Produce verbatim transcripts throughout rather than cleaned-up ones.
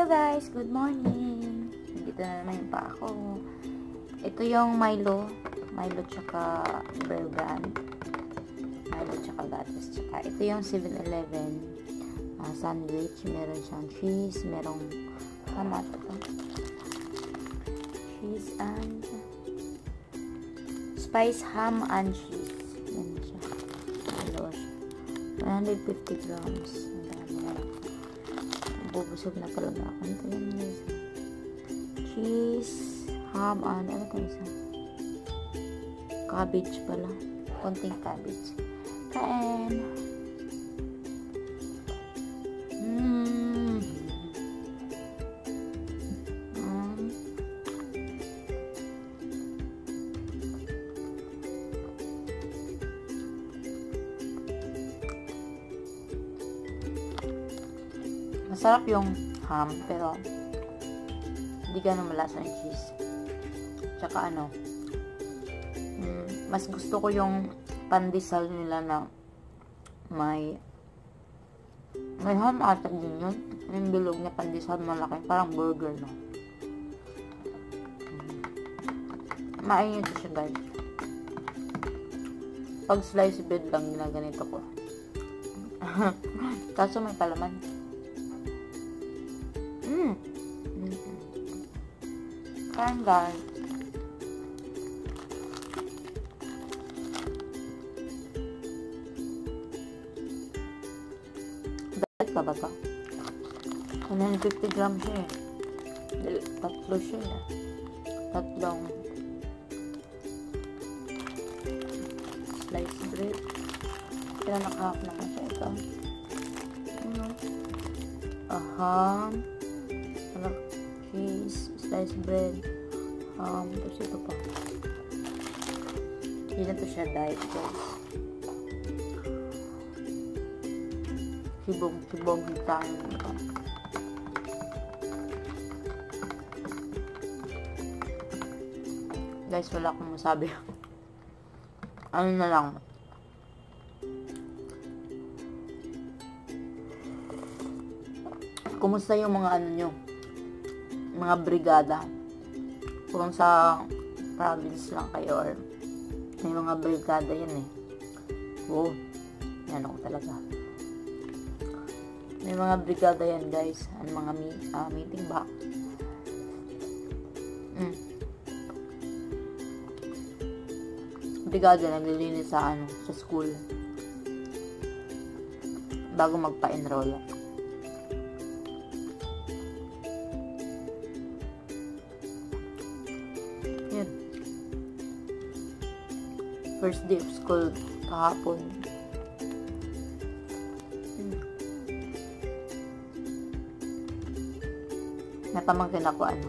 guys, good morning. Dito na naman yung pa ako. Ito yung Milo. Milo tsaka Bear Brand. Milo tsaka gatas. Tsaka ito yung seven eleven uh, sandwich. Meron siyang cheese. Merong tomato. Cheese and spice ham and cheese. Yan siya. Milo siya. one hundred fifty grams. Bubusog na talaga ako. Ito yan guys. Cheese, ham, and ano ito isa? Cabbage pala. Konting cabbage. Kain. Mmm. Mm. Masarap yung ham, pero hindi ganun malasa yung cheese. Tsaka ano, mm, mas gusto ko yung pandesal nila na may may ham ata din yun. Yung bilog na pandesal malaki, parang burger, no? Mm. Mainit siya guys. Pag slice bread lang ginaganito ko. Kaso may palaman. Mm. Mm. Kain guys. Dahil ka ba ito? one hundred fifty grams siya eh. Tatlo siya eh. Tatlong slice bread. Kaya nakahap naman siya ito. Ano? Aham. Cheese, sliced bread, um, tapos ito pa. Hindi na to siya diet guys. Sibong, sibong tayo nito. Guys, wala akong masabi. Ano na lang. Kumusta yung mga ano nyo? Mga brigada, kung sa province lang kayo or may mga brigada yan eh. Oh, yan ako talaga. May mga brigada yan guys. Ang mga meet, uh, meeting ba? Mm. Brigada naglilinis sa ano, sa school bago magpa-enroll. First day of school kahapon. Hmm. Napamangkin ako ano.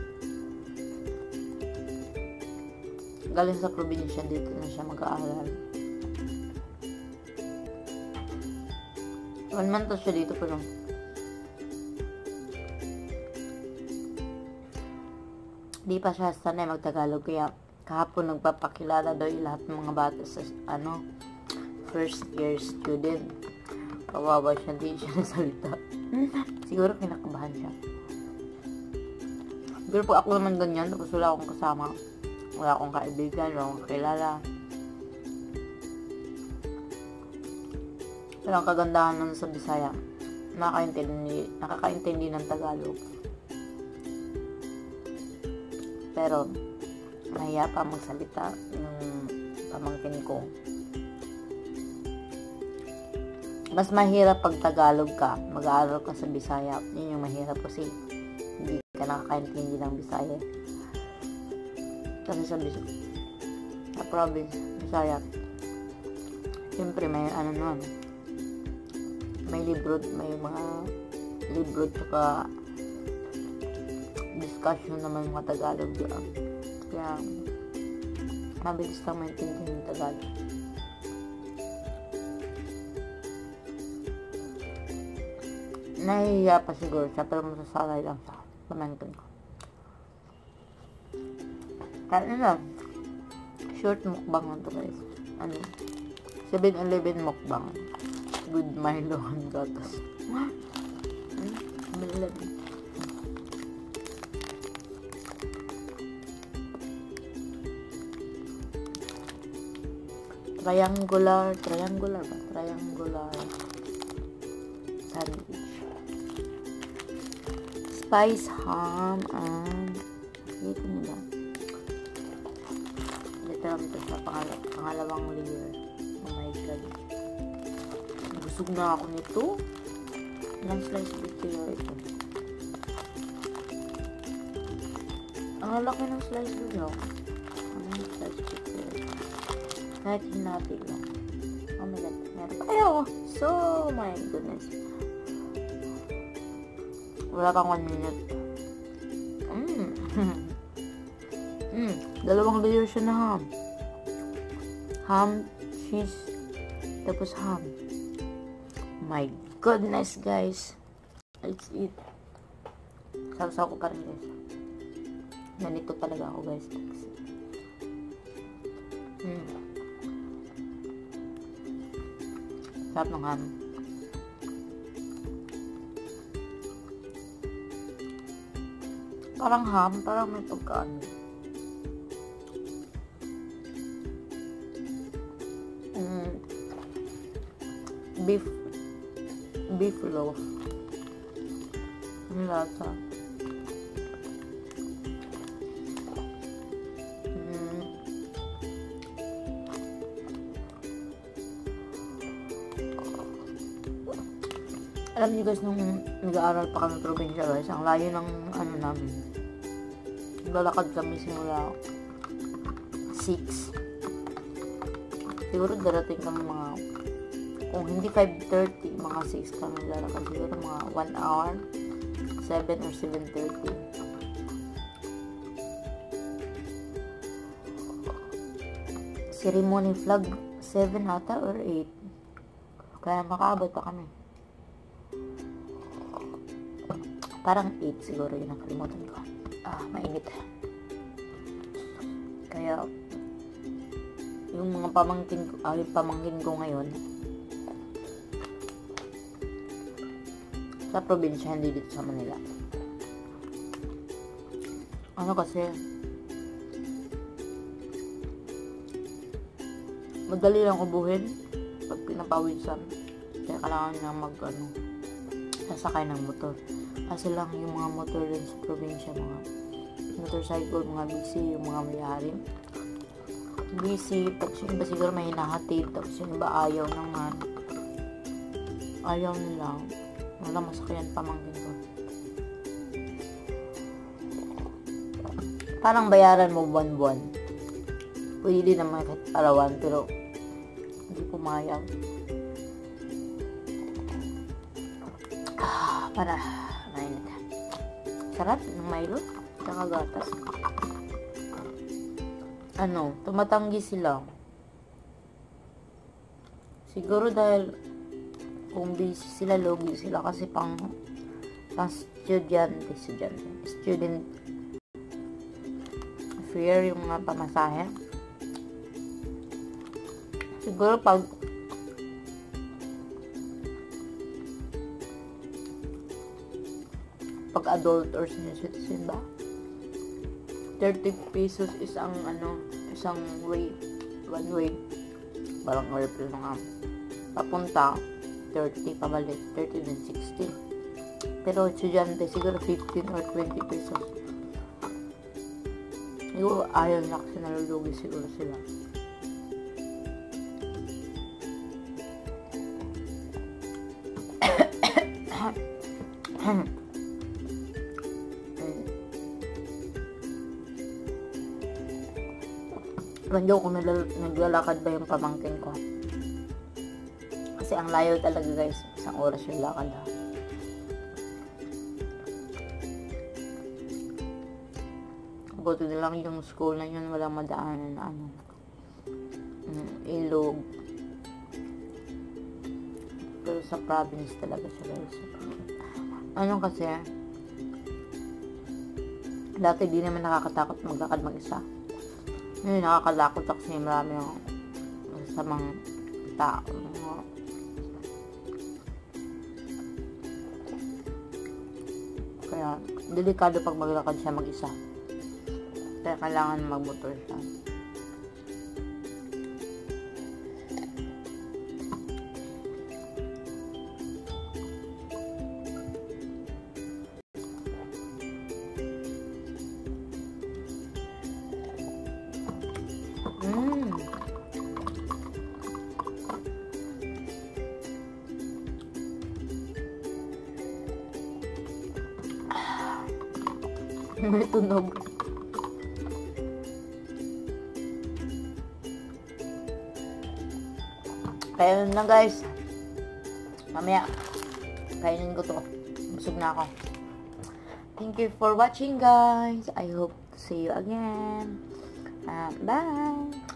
Galing sa probinsya, dito na siya mag-aaral. One month to siya dito pero di pa siya sanay mag-Tagalog kaya kahapon nagpapakilala daw yung lahat ng mga bata sa ano, first year student. Kawawa siya, di siya nasalita. Siguro kinakabahan siya. Pero po ako naman ganyan, tapos wala akong kasama. Wala akong kaibigan, wala akong kakilala. Pero ang kagandahan nun sa Bisaya, nakakaintindi, nakakaintindi ng Tagalog. Pero mahiya pa magsalita yung pamangkin ko. Mas mahirap pag Tagalog ka, mag-aaral ka sa Bisaya. Yun yung mahirap kasi hindi ka nakakaintindi ng Bisaya. Kasi sa Bisaya, sa province, Bisaya, siyempre may ano nun, may libro, may mga libro tsaka discussion naman mga Tagalog doon. Kaya, mabilis lang maintindihan yung Tagalog. Nahihiya pa siguro siya, pero masasalay lang sa pamangkin ko. Kaya lang, short mukbang lang to guys. Ano, seven eleven mukbang. Good Milo and gatas. Hmm? triangular, triangular ba? Triangular sandwich. Spice ham and ito nila. Ito lang ito sa pangal pangalawang layer. Oh my god. Busog na ako nito. Ilang slice dito ito. Ang lalaki ng slice dito. Ano yung slice dito? Kahit hinati lang. Oh my god. Meron pa. Ayaw! So, my goodness. Wala pang one minute. Mmm. Mmm. Dalawang layer siya na ham. Ham, cheese, tapos ham. My goodness, guys. Let's eat. Sausaw ko pa rin, guys. Ganito talaga ako, guys. Mmm. Sarap ng ham. Parang ham, parang may pagkaan. Mm. Beef beef loaf. Ang lasa. Mm. Alam niyo guys, nung nag-aaral pa kami probinsya guys, ang layo ng ano namin. Lalakad kami simula six. Siguro darating kami mga, kung hindi five thirty, mga six kami lalakad. Siguro mga one hour, seven or seven thirty. Ceremony flag, seven ata or eight. Kaya makaabot pa kami. Parang eight siguro, yun ang kalimutan ko. Ah, mainit. Kaya, yung mga pamangkin ko, ah, yung pamangkin ko ngayon, sa probinsya, hindi dito sa Manila. Ano kasi, madali lang ubuhin pag pinapawisan. Kaya kailangan niya mag, ano, sasakay ng motor. Kasi lang yung mga motor din sa probinsya, mga motorcycle, mga busy, yung mga may-ari. Busy, tapos yung iba siguro may hinahatid, tapos yung iba ayaw naman. Ayaw nila. Wala masakyan pamangkin ko. Parang bayaran mo buwan-buwan. Pwede din naman kahit arawan, pero hindi pumayag. Ah, para mainit. Sarap ng Milo, tsaka gatas. Ano, tumatanggi sila. Siguro dahil kung busy sila, logi sila kasi pang pang estudyante, estudyante, student fare yung mga pamasahe. Siguro pag pag adult or senior citizen ba, thirty pesos isang ano, isang way, one way, parang airplane nga, papunta thirty, pabalik thirty then sixty. Pero estudyante siguro fifteen or twenty pesos. Siguro ayaw na kasi nalulugi siguro sila. Hindi ko kung naglalakad ba yung pamangkin ko. Kasi ang layo talaga guys. Isang oras yung lakad ha. Buti na lang yung school na yun. Walang madaanan na ano. Ilog. Pero sa province talaga siya guys. Ano kasi dati di naman nakakatakot maglakad mag-isa. Ngayon, nakakalakot kasi marami yung masamang tao. Kaya, delikado pag maglakad siya mag-isa. Kaya kailangan magmotor siya. May tunog. Kaya yun na guys. Mamaya, kainin ko to. Busog na ako. Thank you for watching guys. I hope to see you again. Uh, bye!